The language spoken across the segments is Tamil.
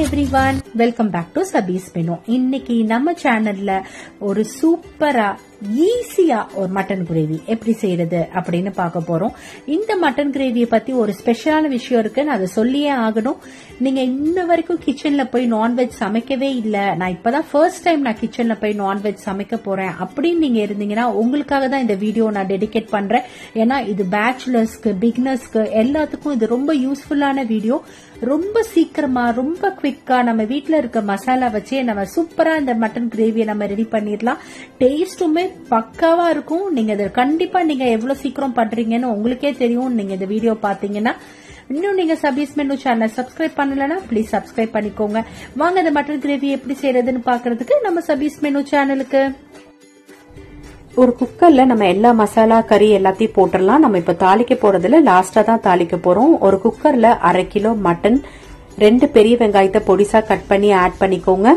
everyone, welcome back to Sabby's Menu. இன்னைக்கு நம்ம சேனல்ல ஒரு சூப்பரா ஈஸியா ஒரு மட்டன் கிரேவி எப்படி செய்யறது அப்படின்னு பார்க்க போறோம். இந்த மட்டன் கிரேவியை பத்தி ஒரு ஸ்பெஷலான விஷயம் இருக்கு, நான் அதை சொல்லியே ஆகணும். நீங்க இன்ன வரைக்கும் கிச்சன்ல போய் நான்வெஜ் சமைக்கவே இல்ல, நான் இப்பதான் ஃபர்ஸ்ட் டைம் நான் கிச்சன்ல போய் நான்வெஜ் சமைக்க போறேன் அப்படின்னு நீங்க இருந்தீங்கன்னா உங்களுக்காக தான் இந்த வீடியோ நான் டெடிகேட் பண்றேன். ஏன்னா இது பேச்சுலர்ஸ்க்கு, பிகினர்ஸ்க்கு எல்லாத்துக்கும் இது ரொம்ப யூஸ்ஃபுல்லான வீடியோ. ரொம்ப சீக்கிரமா, ரொம்ப குவிக்கா நம்ம வீட்டுல இருக்க மசாலா வச்சே நம்ம சூப்பரா இந்த மட்டன் கிரேவியை நம்ம ரெடி பண்ணிடலாம். டேஸ்டுமே பக்காவா இருக்கும். நீங்க இதை கண்டிப்பா நீங்க எவ்வளவு சீக்கிரம் பண்றீங்கன்னு உங்களுக்கே தெரியும் நீங்க இந்த வீடியோ பாத்தீங்கன்னா. இன்னும் நீங்க சபீஸ் மெனு சேனல் சப்ஸ்கிரைப் பண்ணலன்னா ப்ளீஸ் சப்ஸ்கிரைப் பண்ணிக்கோங்க. வாங்க இந்த மட்டன் கிரேவி எப்படி செய்யறதுன்னு பாக்குறதுக்கு நம்ம சபீஸ் மெனு சேனலுக்கு. ஒரு குக்கர்ல நம்ம எல்லா மசாலா கறி எல்லாத்தையும் போட்டுடலாம். நம்ம இப்ப தாளிக்க போறதுல லாஸ்டா தான் தாளிக்க போறோம். ஒரு குக்கர்ல 1/2 கிலோ மட்டன், 2 பெரிய வெங்காயத்தை பொடிசா கட் பண்ணி ஆட் பண்ணிக்கோங்க.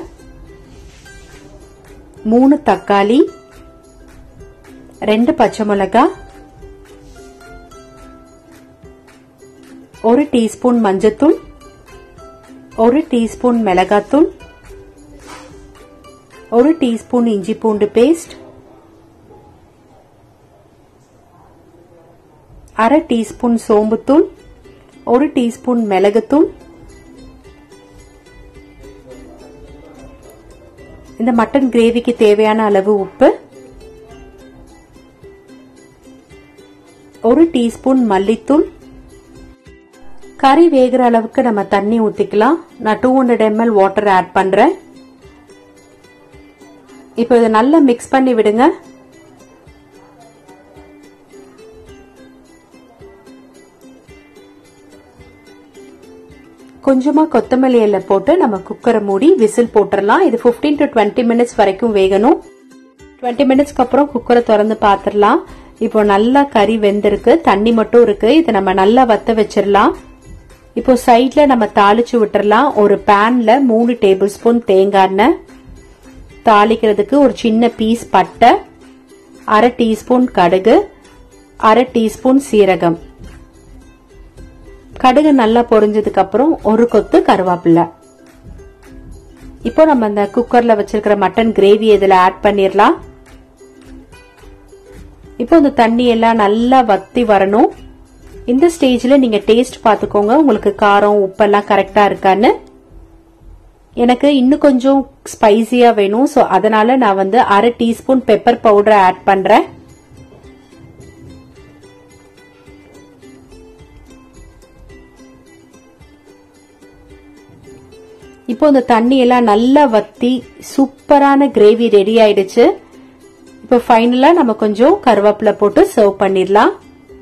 3 தக்காளி, 2 பச்சை மிளகாய், 1 டீஸ்பூன் மஞ்சத்தூள், 1 டீஸ்பூன் மிளகாத்தூள், 1 டீஸ்பூன் இஞ்சி பூண்டு பேஸ்ட், 1/2 டீஸ்பூன் சோம்புத்தூள், 1 டீஸ்பூன் மிளகுத்தூள். இந்த மட்டன் கிரேவிக்கு தேவையான அளவு உப்பு, 1 டீஸ்பூன் மல்லித்தூள். கறி வேகிற அளவுக்கு நம்ம தண்ணி ஊத்திக்கலாம். நான் 200 ml வாட்டர் ஆட் பண்றேன். இப்போ இதை நல்லா மிக்ஸ் பண்ணி விடுங்க. கொஞ்சமா கொத்தமல்லி இலை போட்டு நம்ம குக்கரை மூடி விசில் போட்டுடலாம். இது 15 to 20 மினிட்ஸ் வரைக்கும் வேகணும். 20 மினிட்ஸ்க்கு அப்புறம் குக்கரை திறந்து பாத்துடலாம். இப்போ நல்லா கறி வெந்திருக்கு, தண்ணி மட்டும் இருக்கு. இதை நம்ம நல்லா வத்த வச்சிடலாம். இப்போ சைட்ல நம்ம தாளிச்சு விட்டுறலாம். ஒரு பேன்ல 3 டேபிள் ஸ்பூன் தேங்காய் எண்ணெய், தாளிக்கிறதுக்கு ஒரு சின்ன பீஸ் பட்டை, 1/2 டீஸ்பூன் கடுகு, 1/2 டீஸ்பூன் சீரகம். கடுகு நல்லா பொரிஞ்சதுக்கு அப்புறம் ஒரு கொத்து கருவேப்பிலை. இப்போ நம்ம இந்த குக்கர்ல வச்சிருக்கிற மட்டன் கிரேவி இதுல ஆட் பண்ணிடலாம். இப்போ இந்த தண்ணி எல்லாம் நல்லா வத்தி வரணும். இந்த ஸ்டேஜ்ல நீங்க டேஸ்ட் பாத்துக்கோங்க, உங்களுக்கு காரம் உப்பெல்லாம் கரெக்டா இருக்கான்னு. எனக்கு இன்னும் கொஞ்சம் ஸ்பைசியா வேணும், சோ அதனால நான் 1/2 டீஸ்பூன் பெப்பர் பவுடர் ஆட் பண்றேன். இப்போ இந்த தண்ணி எல்லாம் நல்லா வத்தி சூப்பரான கிரேவி ரெடி ஆயிடுச்சு. இப்போ ஃபைனலா நம்ம கொஞ்சம் கருவேப்பிலை போட்டு சர்வ் பண்ணிடலாம்.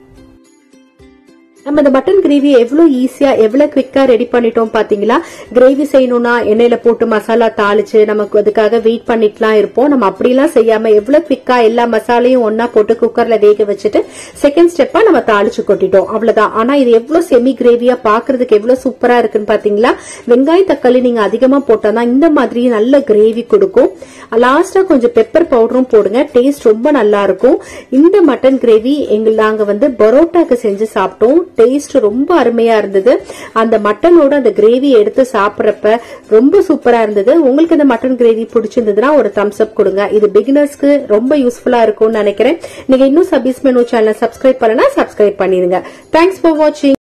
நம்ம இந்த மட்டன் கிரேவி எவ்வளவு ஈஸியா எவ்வளவு குவிக்கா ரெடி பண்ணிட்டோம் பாத்தீங்களா. கிரேவி செய்யணும்னா எண்ணெயில போட்டு மசாலா தாளிச்சு நமக்கு அதுக்காக வெயிட் பண்ணிட்டுலாம் இருப்போம். நம்ம அப்படிலாம் செய்யாம எவ்வளவு குவிக்கா எல்லா மசாலையும் ஒன்னா போட்டு குக்கர்ல வேக வச்சுட்டு செகண்ட் ஸ்டெப்பா நம்ம தாளிச்சு கொட்டிட்டோம், அவ்வளவுதான். ஆனா இது எவ்வளவு செமி கிரேவியா பாக்குறதுக்கு எவ்வளவு சூப்பரா இருக்குன்னு பாத்தீங்களா. வெங்காய தக்காளி நீங்க அதிகமா போட்டாதான் இந்த மாதிரி நல்ல கிரேவி கொடுக்கும். லாஸ்டா கொஞ்சம் பெப்பர் பவுடரும் போடுங்க, டேஸ்ட் ரொம்ப நல்லா இருக்கும். இந்த மட்டன் கிரேவி நாங்க பரோட்டாக்கு செஞ்சு சாப்பிட்டோம். டேஸ்ட் ரொம்ப அருமையா இருந்தது. அந்த மட்டனோட அந்த கிரேவி எடுத்து சாப்பிடறப்ப ரொம்ப சூப்பரா இருந்தது. உங்களுக்கு இந்த மட்டன் கிரேவி பிடிச்சிருந்ததுன்னா ஒரு தம்ஸ் அப் கொடுங்க. இது பிகினர்ஸ்க்கு ரொம்ப யூஸ்ஃபுல்லா இருக்கும்னு நினைக்கிறேன். நீங்க இன்னும் சபீஸ் மெனு சேனல் சப்ஸ்கிரைப் பண்ணலனா சப்ஸ்கிரைப் பண்ணிடுங்க. தேங்க்ஸ் ஃபார் வாட்சிங்.